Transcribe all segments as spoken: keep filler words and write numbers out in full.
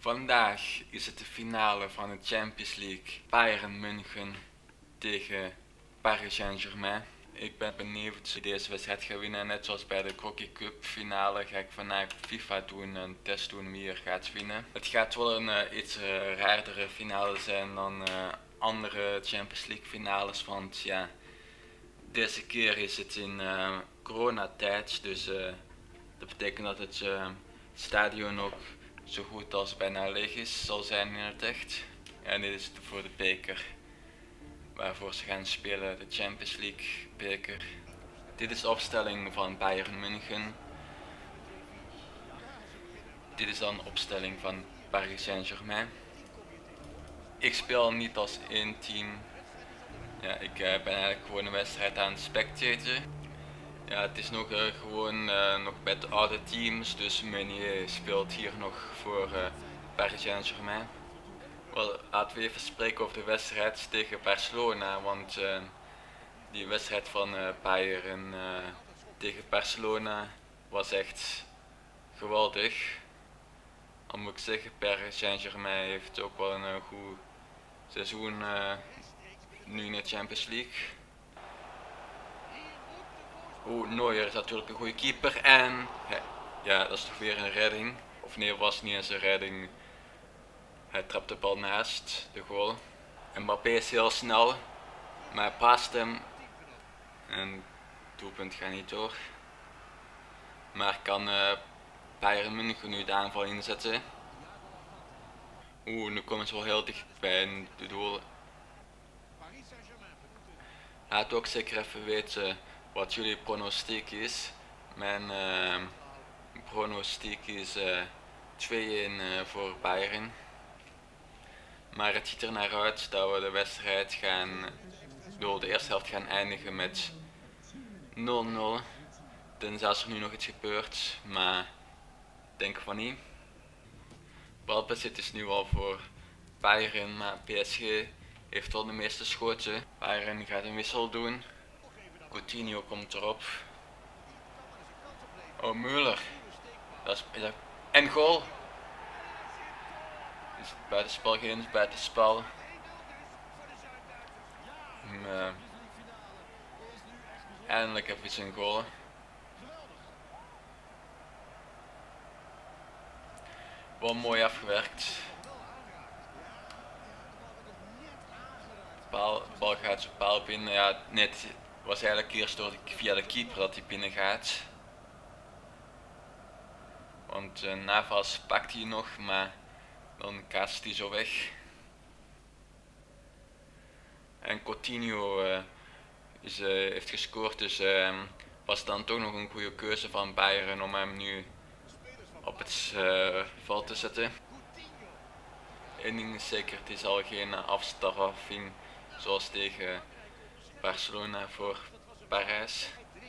Vandaag is het de finale van de Champions League. Bayern München tegen Paris Saint-Germain. Ik ben benieuwd wie deze wedstrijd gaat winnen. Net zoals bij de Crocky Cup finale ga ik vandaag FIFA doen, een test doen wie er gaat winnen. Het gaat wel een uh, iets uh, raardere finale zijn dan uh, andere Champions League finales, want ja, deze keer is het in uh, coronatijd, dus uh, dat betekent dat het uh, stadion ook zo goed als bijna leeg is, zal zijn in het echt. En dit is voor de beker waarvoor ze gaan spelen, de Champions League beker. Dit is de opstelling van Bayern München. Dit is dan de opstelling van Paris Saint-Germain. Ik speel niet als één team. Ja, ik uh, ben eigenlijk gewoon een wedstrijd aan het spectaten. Ja, het is nog uh, gewoon uh, nog bij de oude teams, dus Meunier speelt hier nog voor uh, Paris Saint-Germain. Wel, laten we even spreken over de wedstrijd tegen Barcelona, want uh, die wedstrijd van uh, Bayern uh, tegen Barcelona was echt geweldig. Dan moet ik zeggen, Paris Saint-Germain heeft ook wel een uh, goed seizoen uh, nu in de Champions League. Oeh, Neuer is natuurlijk een goede keeper en ja, dat is toch weer een redding. Of nee, was niet eens een redding. Hij trapt de bal naast de goal. Mbappé is heel snel, maar hij paast hem. En het doelpunt gaat niet door. Maar kan uh, Bayern München nu de aanval inzetten. Oeh, nu komen ze wel heel dicht bij de doel. Laat ook zeker even weten wat jullie pronostiek is. Mijn uh, pronostiek is uh, twee-een uh, voor Bayern. Maar het ziet er naar uit dat we de wedstrijd gaan, door de eerste helft gaan eindigen met nul nul. Tenzij als er nu nog iets gebeurt, maar ik denk van niet. Balbezit is nu al voor Bayern, maar P S G heeft wel de meeste schoten. Bayern gaat een wissel doen. Coutinho komt erop. Oh, Müller. Dat is, is dat... En goal! Is het buitenspel, geen buitenspel. Uh, eindelijk heb je een goal. Wel mooi afgewerkt. Paal, de bal gaat zo paal binnen. Ja, nee, het was eigenlijk eerst door de, via de keeper dat hij binnen gaat. Want uh, Navas pakt hij nog, maar dan kaatst hij zo weg. En Coutinho uh, is, uh, heeft gescoord, dus uh, was dan toch nog een goede keuze van Bayern om hem nu op het uh, veld te zetten. Eén ding is zeker, het is al geen afstraffing zoals tegen Barcelona voor Parijs.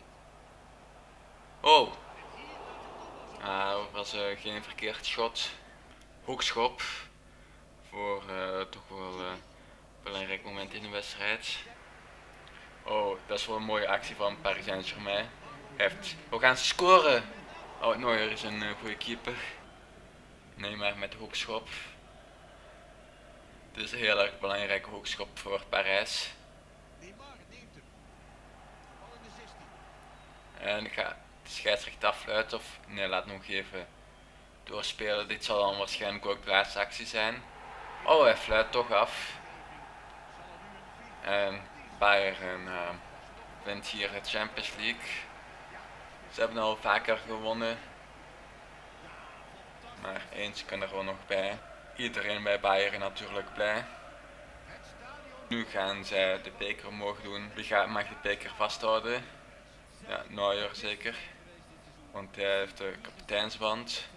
Oh! Ah, dat was uh, geen verkeerd schot. Hoekschop. Voor uh, toch wel uh, een belangrijk moment in de wedstrijd. Oh, dat is wel een mooie actie van Paris Saint-Germain. Heeft. We gaan ze scoren! Oh, Neuer is een uh, goede keeper. Nee, maar met de hoekschop. Dit is een heel erg belangrijke hoekschop voor Parijs. En ik ga de scheidsrechter afluiten of nee, laat nog even doorspelen. Dit zal dan waarschijnlijk ook de laatste actie zijn. Oh, hij fluit toch af. En Bayern uh, wint hier de Champions League. Ze hebben al vaker gewonnen. Maar eens kan er wel nog bij. Iedereen bij Bayern natuurlijk blij. Nu gaan zij de beker omhoog doen. Wie gaat, mag de beker vasthouden? Ja, Neuer zeker. Want hij heeft de kapiteinsband.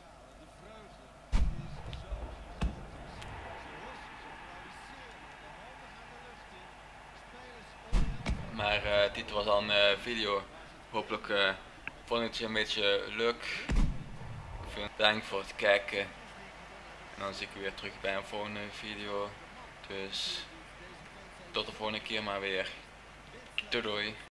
Maar uh, dit was al een uh, video. Hopelijk uh, vond je het een beetje leuk. Bedankt voor het kijken. En dan zie ik u weer terug bij een volgende video. Dus tot de volgende keer maar weer. Doei doei.